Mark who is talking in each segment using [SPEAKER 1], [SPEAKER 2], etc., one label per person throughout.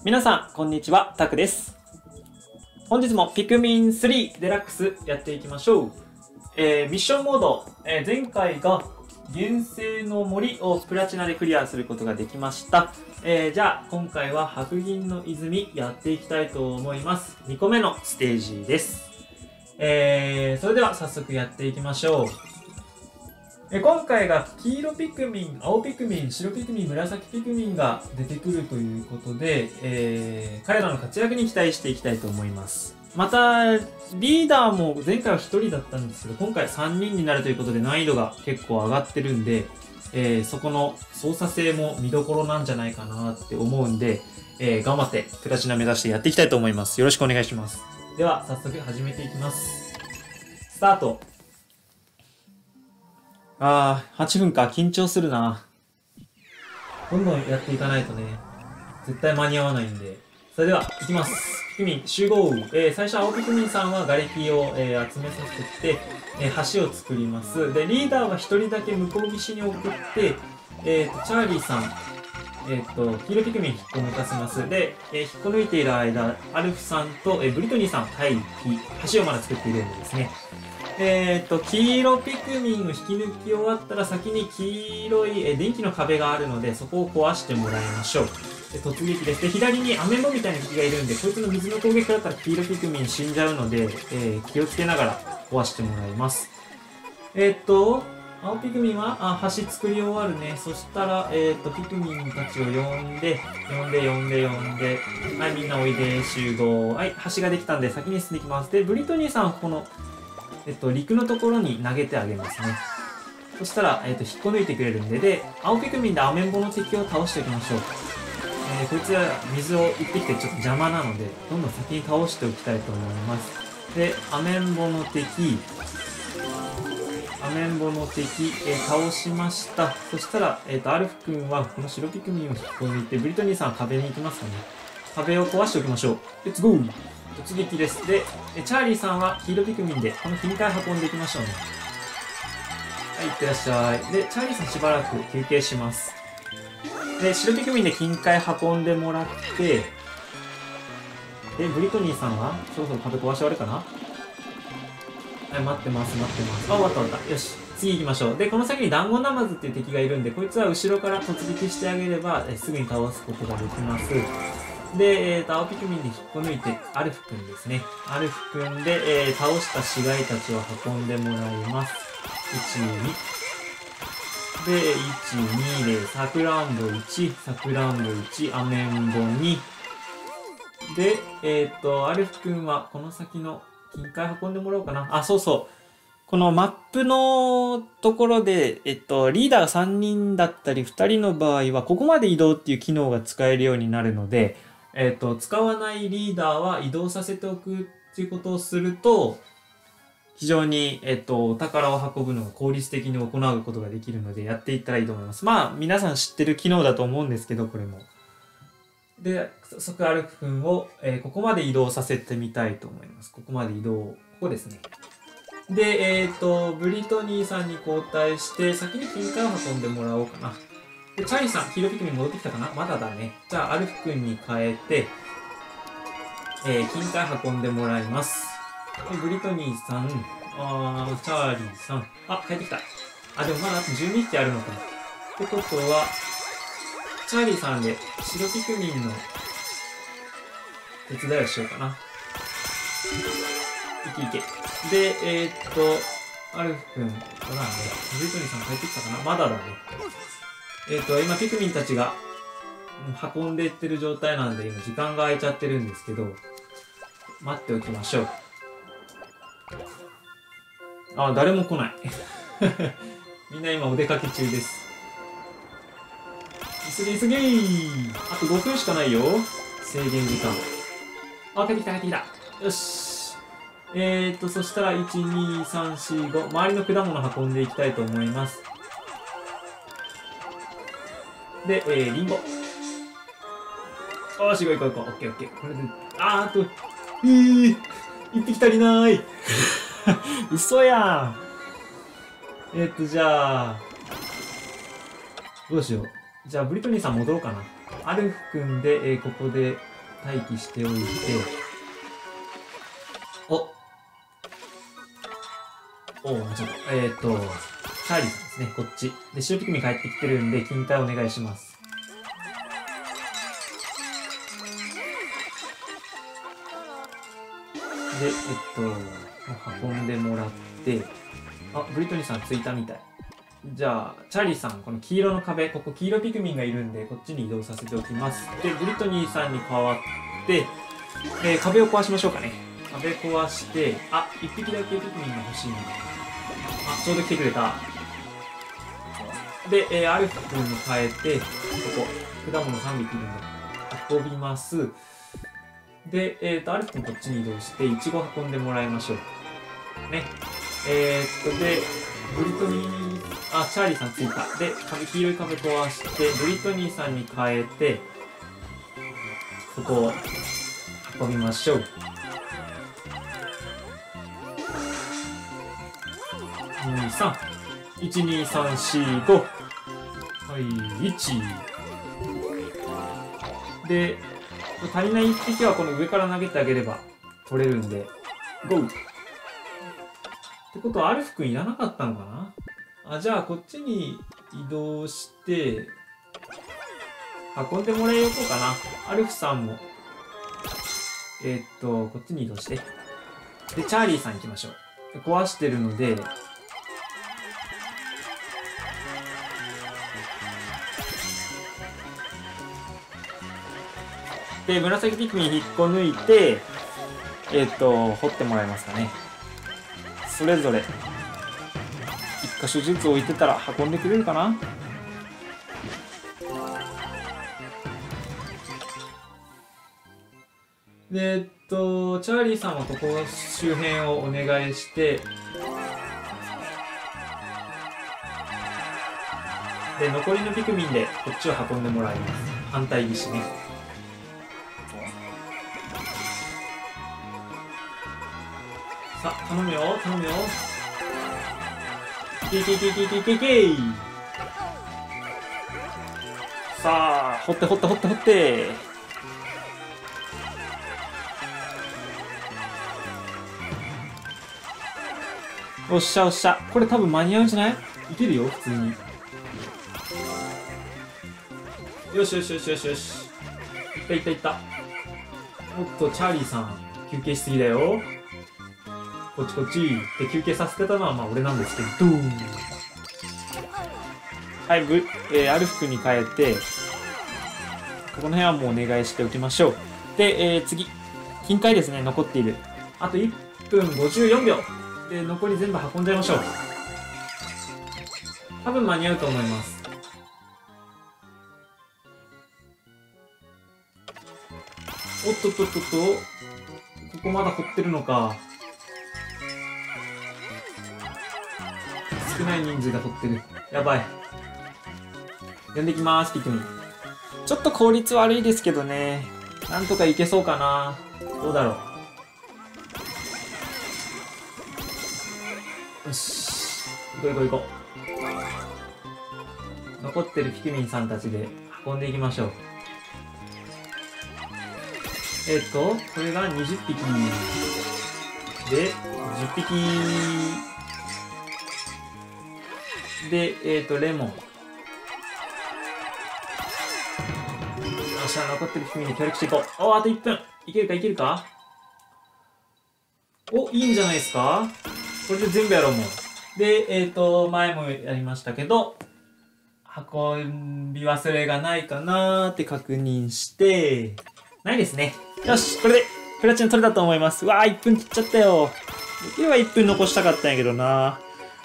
[SPEAKER 1] 皆さん、こんにちは。タクです。本日もピクミン3デラックスやっていきましょう。ミッションモード、前回が原生の森をプラチナでクリアすることができました。じゃあ、今回は白銀の泉やっていきたいと思います。2個目のステージです。それでは早速やっていきましょう。今回が黄色ピクミン、青ピクミン、白ピクミン、紫ピクミンが出てくるということで、彼らの活躍に期待していきたいと思います。また、リーダーも前回は1人だったんですけど、今回3人になるということで難易度が結構上がってるんで、そこの操作性も見どころなんじゃないかなって思うんで、頑張ってプラチナ目指してやっていきたいと思います。よろしくお願いします。では、早速始めていきます。スタート。8分か。緊張するな。どんどんやっていかないとね、絶対間に合わないんで。それでは、行きます。ピクミン集合。最初、青ピクミンさんは瓦礫を、集めさせて、橋を作ります。で、リーダーは一人だけ向こう岸に送って、チャーリーさん、黄色ピクミン引っこ抜かせます。で、引っこ抜いている間、アルフさんと、ブリトニーさん待機。橋をまだ作っているんでですね。黄色ピクミンを引き抜き終わったら先に黄色い電気の壁があるので、そこを壊してもらいましょう。で、突撃です。で、左にアメンボみたいな敵がいるんで、こいつの水の攻撃だったら黄色ピクミン死んじゃうので、気をつけながら壊してもらいます。青ピクミンは、橋作り終わるね。そしたら、ピクミンたちを呼んで、はい、みんなおいで、集合。はい、橋ができたんで先に進んでいきます。で、ブリトニーさんはこの、陸のところに投げてあげますね。そしたら、引っこ抜いてくれるんで、で、青ピクミンでアメンボの敵を倒しておきましょう。こいつは水を一匹でちょっと邪魔なので、どんどん先に倒しておきたいと思います。で、アメンボの敵、倒しました。そしたら、アルフ君はこの白ピクミンを引っこ抜いて、ブリトニーさんは壁に行きますかね。壁を壊しておきましょう。レッツゴー！突撃です。で、チャーリーさんは黄色ピクミンで、この金塊運んでいきましょうね。はい、いってらっしゃい。で、チャーリーさんしばらく休憩します。で、白ピクミンで金塊運んでもらって、で、ブリトニーさんはそろそろ壁壊し終わるかな？はい、待ってます。あ、終わった。よし、次行きましょう。で、この先にダンゴナマズっていう敵がいるんで、こいつは後ろから突撃してあげれば、すぐに倒すことができます。で、青ピクミンで引っこ抜いて、アルフ君ですね。アルフ君で、倒した死骸たちを運んでもらいます。1、2。で、1、2で、さくらんぼ1、アメンボ2。で、アルフ君はこの先の金塊運んでもらおうかな。あ、そうそう。このマップのところで、リーダーが3人だったり2人の場合は、ここまで移動っていう機能が使えるようになるので、使わないリーダーは移動させておくっていうことをすると、非常に、お宝を運ぶのが効率的に行うことができるので、やっていったらいいと思います。まあ、皆さん知ってる機能だと思うんですけど、これも。で、早速アルフ君を、ここまで移動させてみたいと思います。ここまで移動、ここですね。で、ブリトニーさんに交代して、先に金塊を運んでもらおうかな。で、チャーリーさん、黄色ピクミン戻ってきたかな？まだだね。じゃあ、アルフ君に変えて、金塊運んでもらいます。で、ブリトニーさん、チャーリーさん、帰ってきた。でもまだあと12匹あるのかな。ってことは、チャーリーさんで白ピクミンの手伝いをしようかな。いけ。で、アルフ君、ブリトニーさん帰ってきたかな？まだだね。今、ピクミンたちが運んでいってる状態なんで、今、時間が空いちゃってるんですけど、待っておきましょう。誰も来ない。みんな今お出かけ中です。急げあと5分しかないよ。制限時間。帰ってきた。よし。そしたら、1、2、3、4、5。周りの果物運んでいきたいと思います。で、リンゴ。行こう。オッケー。これで、あと、1匹足りない。嘘やん。じゃあ、どうしよう。じゃあ、ブリトニーさん戻ろうかな。アルフ君で、ここで待機しておいて、ちょっと、チャーリーさんですね、こっち。で、白ピクミン帰ってきてるんで、金塊お願いします。で、運んでもらって、ブリトニーさん着いたみたい。じゃあ、チャーリーさん、この黄色の壁、ここ黄色ピクミンがいるんで、こっちに移動させておきます。で、ブリトニーさんに代わって、壁を壊しましょうかね。壁壊して、一匹だけピクミンが欲しいな。ちょうど来てくれた。で、アルフ君に変えて、ここ、果物3匹いるんで、運びます。で、アルフ君こっちに移動して、イチゴ運んでもらいましょう。ね。で、ブリトニー、チャーリーさん着いた。で、黄色い壁壊して、ブリトニーさんに変えて、ここを運びましょう。2、3。1、2、3、4、5。はい、1。で、足りない1匹はこの上から投げてあげれば取れるんで、GO！ ってことはアルフ君いらなかったのかな。じゃあこっちに移動して、運んでもらえようかな。アルフさんも、こっちに移動して。で、チャーリーさん行きましょう。壊してるので、で、紫ピクミン引っこ抜いて、掘ってもらえますかね。それぞれ、一箇所ずつ置いてたら運んでくれるかな。で、チャーリーさんはここ周辺をお願いして、で、残りのピクミンでこっちを運んでもらいます。反対岸ね。さあ、頼むよ、頼むよ。いけいけいけいけいけいけいけ。さあ、掘って掘って掘って掘って。おっしゃおっしゃ。これ多分間に合うんじゃない？いけるよ、普通に。よしよしよしよしよし。いったいったいった。おっと、チャーリーさん、休憩しすぎだよ。こっちこっち。で、休憩させてたのはまあ俺なんですけど。はい、アルフ君に変えて、この辺はもうお願いしておきましょう。で、次。金塊ですね、残っている。あと1分54秒。で、残り全部運んじゃいましょう。多分間に合うと思います。おっとっとっとっと。ここまだ掘ってるのか。少ない人数が掘ってる。やばい。呼んできます、ピクミン。ちょっと効率悪いですけどね。なんとかいけそうかな。どうだろう。よし。行こう行こう行こう。残ってるピクミンさんたちで運んでいきましょう。これが20匹。で、10匹。で、レモン。よっしゃ、残ってるピクミンで協力していこう。あと1分。いけるかいけるか。いいんじゃないですか。これで全部やろうもん。で、前もやりましたけど、運び忘れがないかなーって確認して、ないですね。よし、これでプラチナ取れたと思います。うわー、1分切っちゃったよ。できれば1分残したかったんやけどな。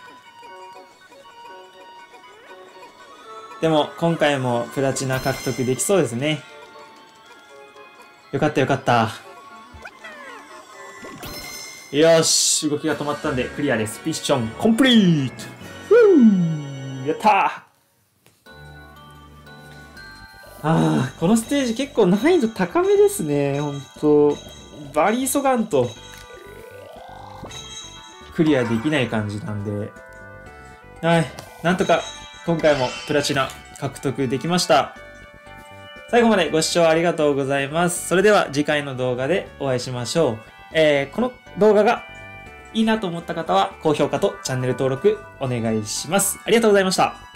[SPEAKER 1] でも、今回もプラチナ獲得できそうですね。よかったよかった。よし、動きが止まったんでクリアです。ミッションコンプリート。やったー。このステージ結構難易度高めですね。ほんと。バリ急がんとクリアできない感じなんで。はい。なんとか今回もプラチナ獲得できました。 最後までご視聴ありがとうございます。それでは次回の動画でお会いしましょう。この動画がいいなと思った方は高評価とチャンネル登録お願いします。ありがとうございました。